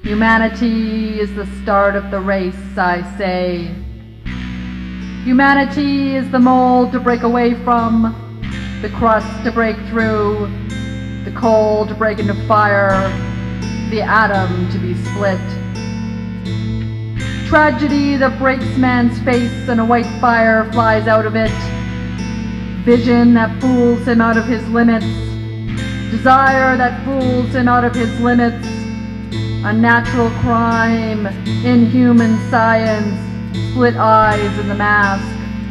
Humanity is the start of the race, I say. Humanity is the mold to break away from, the crust to break through, the coal to break into fire, the atom to be split. Tragedy that breaks man's face and a white fire flies out of it. Vision that fools him out of his limits. Desire that fools him out of his limits. Unnatural crime, inhuman science, split eyes in the mask.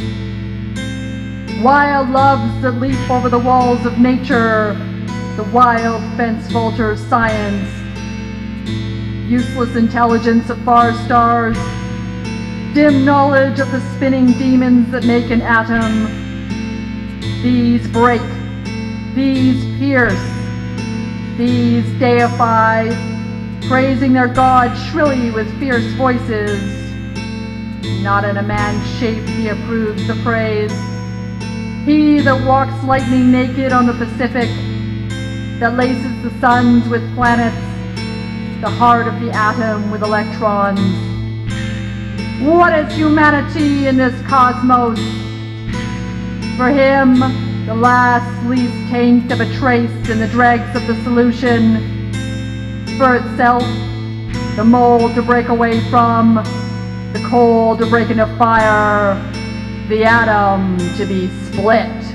Wild loves that leap over the walls of nature, the wild fence vulture science. Useless intelligence of far stars, dim knowledge of the spinning demons that make an atom. These break, these pierce, these deify, praising their God shrilly with fierce voices. Not in a man's shape he approves the praise. He that walks lightning naked on the Pacific, that laces the suns with planets, the heart of the atom with electrons. What is humanity in this cosmos? For him, the last least taint of a trace in the dregs of the solution. For itself, the mold to break away from, the coal to break into fire, the atom to be split.